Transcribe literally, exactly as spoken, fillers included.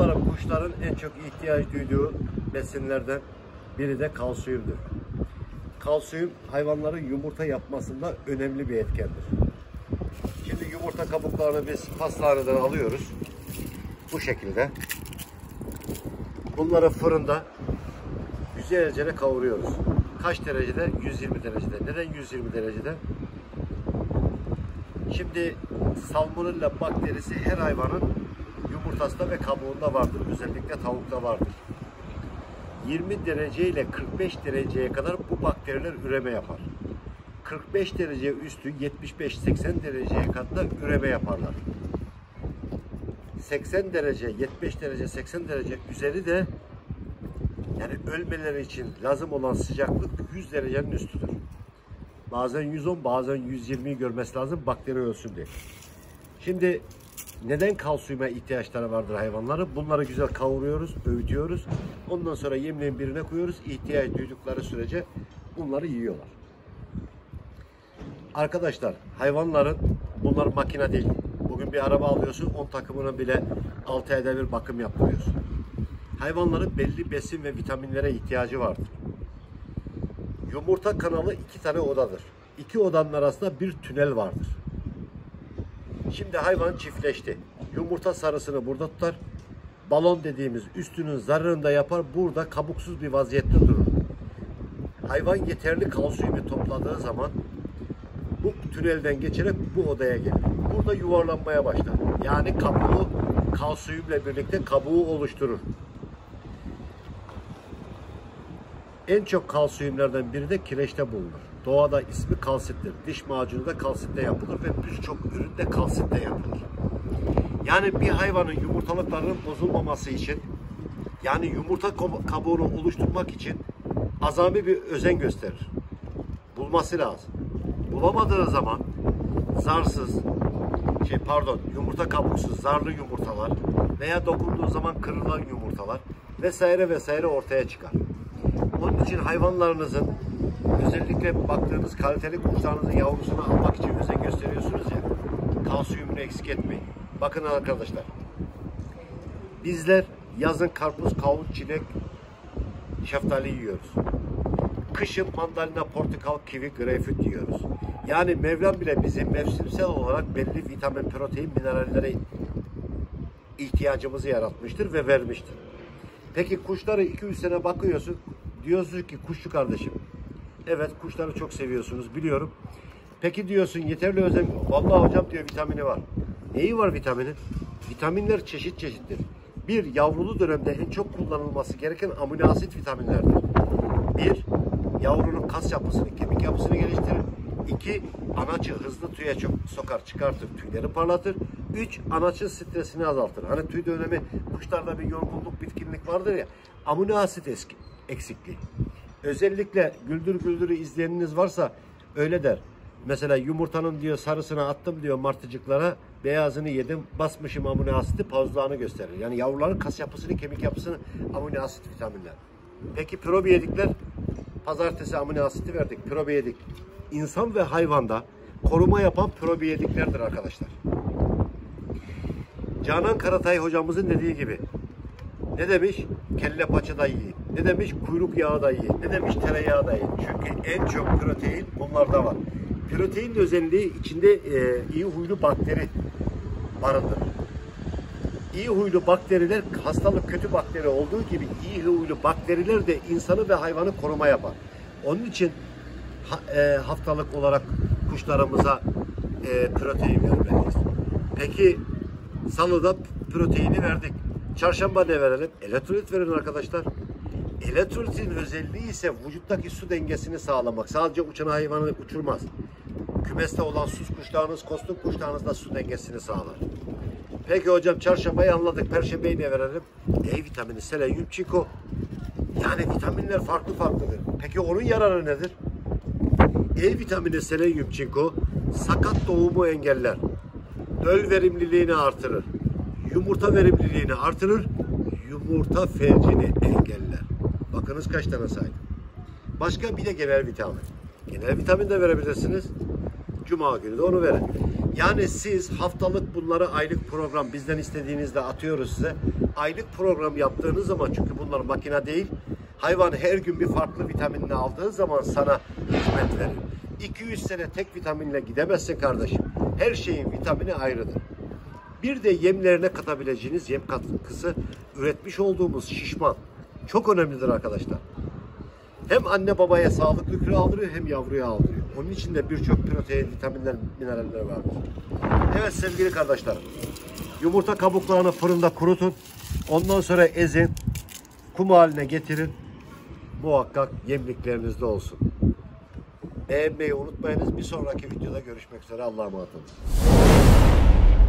olarak kuşların en çok ihtiyaç duyduğu besinlerden biri de kalsiyumdur. Kalsiyum hayvanların yumurta yapmasında önemli bir etkendir. Şimdi yumurta kabuklarını biz pastaneden alıyoruz. Bu şekilde. Bunları fırında güzelce kavuruyoruz. Kaç derecede? yüz yirmi derecede. Neden yüz yirmi derecede? Şimdi salmonella bakterisi her hayvanın yumurtasında ve kabuğunda vardır. Özellikle tavukta vardır. yirmi derece ile kırk beş dereceye kadar bu bakteriler üreme yapar. kırk beş derece üstü yetmiş beş seksen dereceye kadar üreme yaparlar. seksen derece, yetmiş beş derece, seksen derece üzeri de yani ölmeleri için lazım olan sıcaklık yüz derecenin üstüdür. Bazen yüz on, bazen yüz yirmiyi görmesi lazım bakteri ölsün diye. Şimdi neden kalsiyuma ihtiyaçları vardır hayvanların? Bunları güzel kavuruyoruz, öğütüyoruz. Ondan sonra yemleğin birine koyuyoruz. İhtiyaç duydukları sürece bunları yiyorlar. Arkadaşlar hayvanların, bunlar makine değil. Bugün bir araba alıyorsun, on takımına bile altı ayda bir bakım yaptırıyorsun. Hayvanların belli besin ve vitaminlere ihtiyacı vardır. Yumurta kanalı iki tane odadır. İki odanın arasında bir tünel vardır. Şimdi hayvan çiftleşti. Yumurta sarısını burada tutar. Balon dediğimiz üstünün zararını da yapar. Burada kabuksuz bir vaziyette durur. Hayvan yeterli kalsiyumu topladığı zaman bu tünelden geçerek bu odaya gelir. Burada yuvarlanmaya başlar. Yani kabuğu kalsiyumla birlikte kabuğu oluşturur. En çok kalsiyumlardan biri de kireçte bulunur. Doğada ismi kalsittir. Diş macunu da kalsitle yapılır ve birçok üründe kalsitle yapılır. Yani bir hayvanın yumurtalıklarının bozulmaması için, yani yumurta kabuğunu oluşturmak için azami bir özen gösterir. Bulması lazım. Bulamadığı zaman zarsız, şey pardon, yumurta kabuksuz zarlı yumurtalar veya dokunduğu zaman kırılan yumurtalar vesaire vesaire ortaya çıkar. Onun için hayvanlarınızın, özellikle baktığınız kaliteli kuşlarınızın yavrusunu almak için özen gösteriyorsunuz ya, kalsiyumunu eksik etmeyin. Bakın arkadaşlar, bizler yazın karpuz, kavun, çilek, şeftali yiyoruz. Kışın mandalina, portakal, kivi, greyfurt yiyoruz. Yani Mevlam bile bizi mevsimsel olarak belli vitamin, protein, minerallere ihtiyacımızı yaratmıştır ve vermiştir. Peki kuşları iki üç sene bakıyorsun, diyorsun ki kuşçu kardeşim, evet kuşları çok seviyorsunuz biliyorum. Peki diyorsun yeterli özen, vallahi hocam diyor vitamini var. Neyi var vitaminin? Vitaminler çeşit çeşittir. Bir, yavrulu dönemde en çok kullanılması gereken amino asit vitaminlerdir. Bir, yavrunun kas yapısını, kemik yapısını geliştirir. İki, anaçı hızlı tüye çok sokar, çıkartır, tüyleri parlatır. Üç, anaçın stresini azaltır. Hani tüy dönemi, kuşlarda bir yorgunluk, bitkinlik vardır ya, amino asit eski, eksikliği. Özellikle Güldür Güldür'ü izleyeniniz varsa öyle der. Mesela yumurtanın diyor sarısını attım diyor martıcıklara, beyazını yedim, basmışım amino asiti, fazlalığını gösterir. Yani yavruların kas yapısını, kemik yapısını amino asit vitaminler. Peki probiyedikler, pazartesi amino asiti verdik, probiyedik. İnsan ve hayvanda koruma yapan probiyediklerdir arkadaşlar. Canan Karatay hocamızın dediği gibi, ne demiş? Kelle paça da yiyin. Ne demiş? Kuyruk yağı da yiyin. Ne demiş? Tereyağı da yiyin. Çünkü en çok protein bunlarda var. Protein özelliği içinde e, iyi huylu bakteri barındırır. İyi huylu bakteriler, hastalık kötü bakteri olduğu gibi iyi huylu bakteriler de insanı ve hayvanı koruma yapar. Onun için ha, e, haftalık olarak kuşlarımıza e, protein vermeliyiz. Peki salıda proteini verdik. Çarşamba ne verelim? Elektrolit verin arkadaşlar. Elektrolitin özelliği ise vücuttaki su dengesini sağlamak. Sadece uçan hayvanı uçurmaz. Kümeste olan sus kuşlarınız, kostum kuşlarınız da su dengesini sağlar. Peki hocam çarşambayı anladık. Perşembeyi ne verelim? E vitamini, selenyum, çinko. Yani vitaminler farklı farklıdır. Peki onun yararı nedir? E vitamini, selenyum, çinko sakat doğumu engeller. Döl verimliliğini artırır. Yumurta verimliliğini artırır. Yumurta felcini engeller. Bakınız kaç tane saydım. Başka bir de genel vitamin. Genel vitamin de verebilirsiniz. Cuma günü de onu verin. Yani siz haftalık bunları aylık program bizden istediğinizde atıyoruz size. Aylık program yaptığınız zaman, çünkü bunlar makine değil. Hayvan her gün bir farklı vitaminini aldığı zaman sana hizmet verir. iki yüz sene tek vitaminle gidemezsin kardeşim. Her şeyin vitamini ayrıdır. Bir de yemlerine katabileceğiniz yem katkısı üretmiş olduğumuz şişman. Çok önemlidir arkadaşlar. Hem anne babaya sağlıklı kilo aldırıyor hem yavruya aldırıyor. Onun içinde birçok protein, vitaminler, mineraller vardır. Evet sevgili kardeşlerim. Yumurta kabuklarını fırında kurutun. Ondan sonra ezin. Kum haline getirin. Muhakkak yemliklerinizde olsun. Beğenmeyi unutmayınız. Bir sonraki videoda görüşmek üzere. Allah'a emanet olun.